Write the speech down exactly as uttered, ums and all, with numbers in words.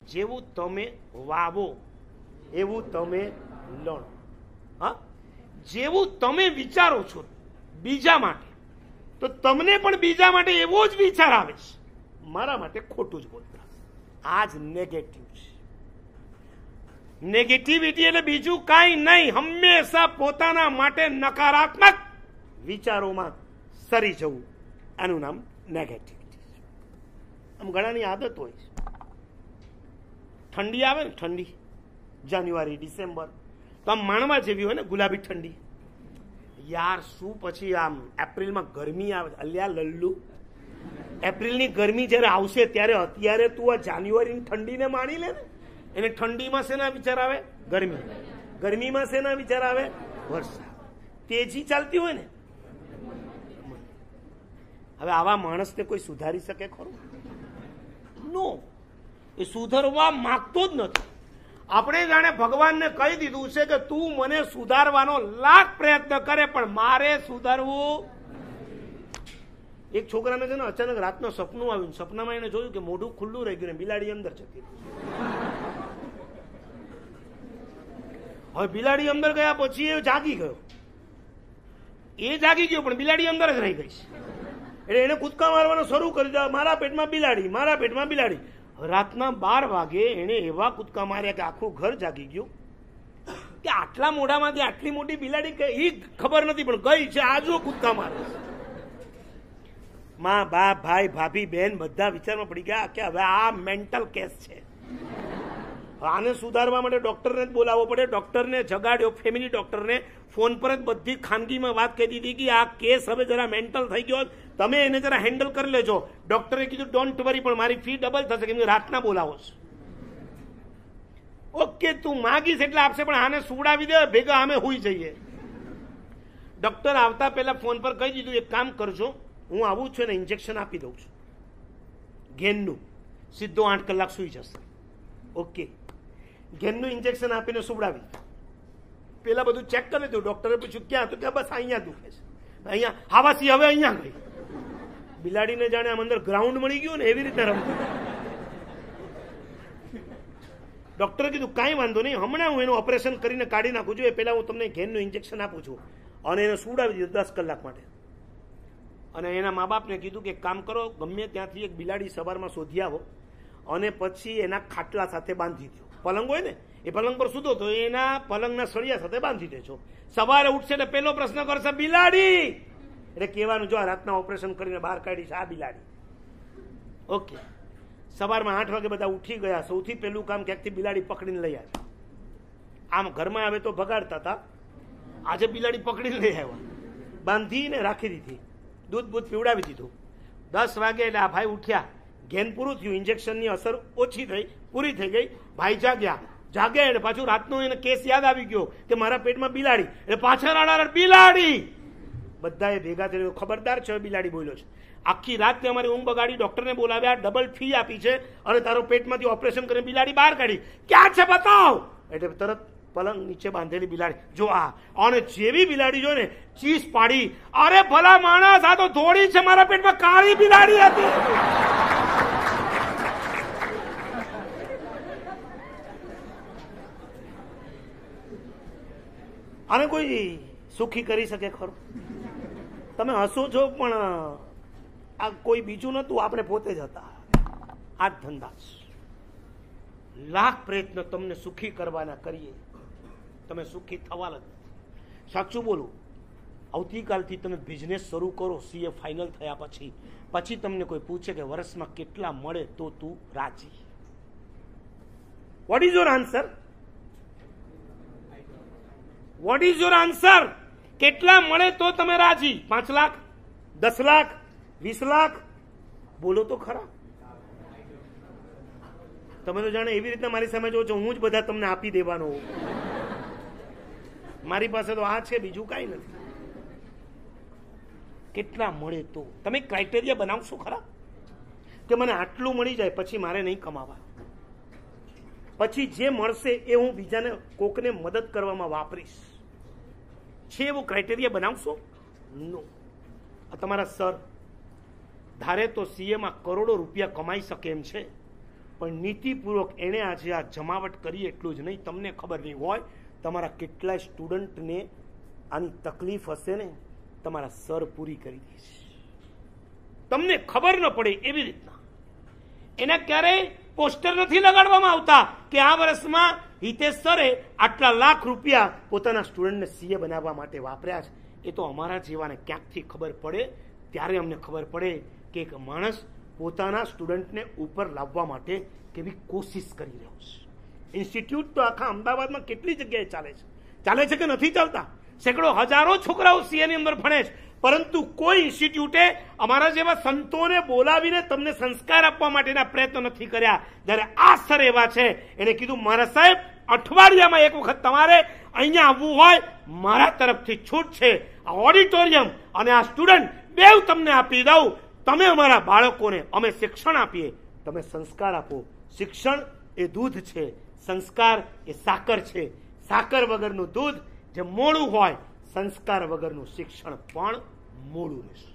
જેવું તમે વાવો એવું તમે લણો. હા, જેવું તમે વિચારો છો બીજા માટે, તો તમને પણ બીજા માટે એવો જ વિચાર આવે છે. મારા માટે ખોટું જ બોલતા. આ જ નેગેટિવ છે. નેગેટિવિટી એટલે બીજું કાંઈ નહીં, હંમેશા પોતાના માટે નકારાત્મક વિચારોમાં સરી જવું, આનું નામ નેગેટિવિટી છે. આમ ઘણાની આદત હોય છે, ઠંડી આવે ને, ઠંડી જાન્યુઆરી ડિસેમ્બર, તો આમ માણવા જેવી હોય ને ગુલાબી ઠંડી. યાર શું પછી આમ એપ્રિલમાં ગરમી આવે, અલ્યા લલ્લુ, એપ્રિલની ગરમી જયારે આવશે ત્યારે અત્યારે તું આ જાન્યુઆરીની ઠંડીને માણી લે ને. એને ઠંડીમાં શેના વિચાર આવે? ગરમી. ગરમીમાં શેના વિચાર આવે? વરસાદ. તેજી ચાલતી હોય ને. હવે આવા માણસને કોઈ સુધારી શકે ખરું? નો. એ સુધારવા માંગતો જ નથી. આપણે જાણે ભગવાનને કહી દીધું છે કે તું મને સુધારવાનો લાખ પ્રયત્ન કરે પણ મારે સુધારવું. એક છોકરાને છે ને અચાનક રાતનો સપનું આવ્યું, સપનામાં એને જોયું કે મોઢું ખુલ્લું રહી ગયું ને બિલાડી અંદર જતી. હવે બિલાડી અંદર ગયા પછી એ જાગી ગયો. એ જાગી ગયો પણ બિલાડી અંદર જ રહી ગઈ છે. એટલે એને કૂદકા મારવાનો શરૂ કરી દીધા, મારા પેટમાં બિલાડી, મારા પેટમાં બિલાડી. રાતના બાર વાગે એને એવા કૂદકા માર્યા કે આખું ઘર જાગી ગયું. કે આટલા મોઢામાંથી આટલી મોટી બિલાડી એ ખબર નથી પણ ગઈ છે, આ જો કૂદકા મારે. માં, બાપ, ભાઈ, ભાભી, બેન બધા વિચારમાં પડી ગયા કે હવે આ મેન્ટલ કેસ છે. આને સુધારવા માટે ડોક્ટરને જ બોલાવવો પડે. ડોક્ટરને જગાડ્યો, ફેમિલી ડોક્ટરને ફોન પર જ બધી ખાનગીમાં વાત કહી દીધી કે આ કેસ હવે જરા મેન્ટલ થઈ ગયો, તમે એને જરા હેન્ડલ કરી લેજો. ડોક્ટરે કીધું ડોન્ટ વરી, પણ મારી ફી ડબલ થશે કેમ કે રાતના બોલાવો છે. ઓકે, તું માગીશ એટલે આપશે, પણ આને સુવડાવી દે ભેગા અમે હોઈ જઈએ. ડોક્ટર આવતા પહેલા ફોન પર કહી દીધું એક કામ કરજો, હું આવું છું ને ઇન્જેક્શન આપી દઉં છું ઘેનનું, સીધો આઠ કલાક સુઈ જશે. ઓકે, ઘેનનું ઇન્જેક્શન આપીને સુવડાવી. પેલા બધું ચેક કરી લીધું. ડોક્ટરે પૂછ્યું ક્યાં? તો કે બસ અહીંયા દુખે છે, અહીંયા હાવાસી હવે અહીંયા ગઈ. બિલાડીને જાણે આમ અંદર ગ્રાઉન્ડ મળી ગયું ને એવી રીતે રમતું. ડોક્ટરે કીધું કાંઈ વાંધો નહીં, હમણાં હું એનું ઓપરેશન કરીને કાઢી નાખું છું, એ પહેલા હું તમને ઘેનનું ઇન્જેક્શન આપું છું. અને એને સુવડાવી દીધું દસ કલાક માટે. અને એના મા બાપને કીધું કે કામ કરો, ગમે ત્યાંથી એક બિલાડી સવારમાં શોધી આવો અને પછી એના ખાટલા સાથે બાંધી દો. પલંગ હોય ને એ પલંગ પર સૂતો તો એના પલંગના સળિયા સાથે બાંધી દેજો. સવારે ઉઠશે એટલે પેલો પ્રશ્ન કરશે બિલાડી, એટલે કહેવાનું જો આ રાતના ઓપરેશન કરીને બહાર કાઢી છે આ બિલાડી. ઓકે, સવારમાં આઠ વાગે બધા ઉઠી ગયા. સૌથી પહેલું કામ ક્યાંકથી બિલાડી પકડીને લઈ આવ્યા. આમ ઘરમાં આવે તો ભગાડતા હતા, આજે બિલાડી પકડીને લઈ આવ્યા, બાંધીને રાખી દીધી, દૂધ બૂધ પીવડાવી દીધું. દસ વાગે એટલે આ ભાઈ ઉઠ્યા, ઘેન પૂરું થયું, ઇન્જેક્શનની અસર ઓછી થઈ, પૂરી થઈ ગઈ. ભાઈ જાગ્યા. જાગ્યા એટલે પાછું રાતનો એને કેસ યાદ આવી ગયો કે મારા પેટમાં બિલાડી, એટલે પાછળ આડા બિલાડી. બધાએ ભેગા થઈને ખબરદાર છે બિલાડી બોલ્યો છે, આખી રાત અમારી ઊંઘ બગાડી, ડોક્ટરને બોલાવ્યા, ડબલ ફી આપી છે અને તારો પેટમાંથી ઓપરેશન કરીને બિલાડી બહાર કાઢી, ક્યાં છે બતાવ. એટલે તરત પલંગ નીચે બાંધેલી બિલાડી જો આ, અને જેવી બિલાડી જો ને ચીસ પાડી, અરે ભલા માણસ આ તો ધોળી છે, મારા પેટમાં કાળી બિલાડી હતી. આને કોઈ સુખી કરી શકે ખરું? તમે હસો છો પણ આ કોઈ બીજું નતું, આપણે પોતે જ હતા. આ જ ધંધા છે. લાખ પ્રયત્ન તમને સુખી કરવાના કરીએ, તમે સુખી થવાના જ. સાચું બોલું, આવતીકાલથી તમે બિઝનેસ શરૂ કરો સીએ ફાઇનલ થયા પછી, પછી તમને કોઈ પૂછે કે વર્ષમાં કેટલા મળે તો તું રાજી. What is your answer? What is your answer? કેટલા મળે તો તમે રાજી? પાંચ લાખ, દસ લાખ, વીસ લાખ? બોલો તો ખરા. તમે તો જાણે એવી રીતના મારી સામે જો છો હું જ બધા તમને આપી દેવાનો. મારી પાસે તો આ છે, બીજું કાંઈ નથી. કેટલા મળે તો તમે ક્રાઇટેરિયા બનાવશો ખરા કે મને આટલું મળી જાય પછી મારે નહીં કમાવા, પછી જે મળશે એ હું બીજાને કોકને મદદ કરવામાં વાપરીશ, છે એવો ક્રાઇટેરિયા બનાવશો? નો. તમારા સર ધારે તો સીએમાં કરોડો રૂપિયા કમાઈ શકે એમ છે, પણ નીતિપૂર્વક એણે આજે આ જમાવટ કરી એટલું જ નહીં, તમને ખબર નહીં હોય તમારા કેટલાય સ્ટુડન્ટને આની તકલીફ હશે ને, તમારા સર પૂરી કરી દેશે, તમને ખબર ન પડે એવી રીતના. એને ક્યારેય પોસ્ટર નથી લગાડવામાં આવતા કે આ વર્ષમાં હિતેશ સરે આટલા લાખ રૂપિયા પોતાના સ્ટુડન્ટને સીએ બનાવવા માટે વાપર્યા છે. એ તો અમારા જેવાને ક્યાંકથી ખબર પડે ત્યારે અમને ખબર પડે કે એક માણસ પોતાના સ્ટુડન્ટને ઉપર લાવવા માટે કેવી કોશિશ કરી રહ્યો છે. ઇન્સ્ટિટ્યૂટ તો આખા અમદાવાદમાં કેટલી જગ્યાએ ચાલે છે, ચાલે છે કે નથી ચાલતા? સેંકડો હજારો છોકરાઓ સીએની અંદર ભણે છે, પરંતુ કોઈ ઇન્સ્ટિટ્યૂટે અમારા જેવા સંતોને બોલાવીને તમને સંસ્કાર આપવા માટેના પ્રયત્ન નથી કર્યા. જ્યારે આ સર એવા છે, એને કીધું મારા સાહેબ અઠવાડિયામાં એક વખત તમારે અહીંયા આવવું હોય, મારા તરફથી છૂટ છે, આ ઓડિટોરિયમ અને આ સ્ટુડન્ટ બેવ તમને આપી દઉં, તમે અમારા બાળકોને અમે શિક્ષણ આપીએ, તમે સંસ્કાર આપો. શિક્ષણ એ દૂધ છે, સંસ્કાર એ સાકર છે. સાકર વગરનું દૂધ જે મોળું હોય, સંસ્કાર વગરનું શિક્ષણ પણ મોળું રહેશે.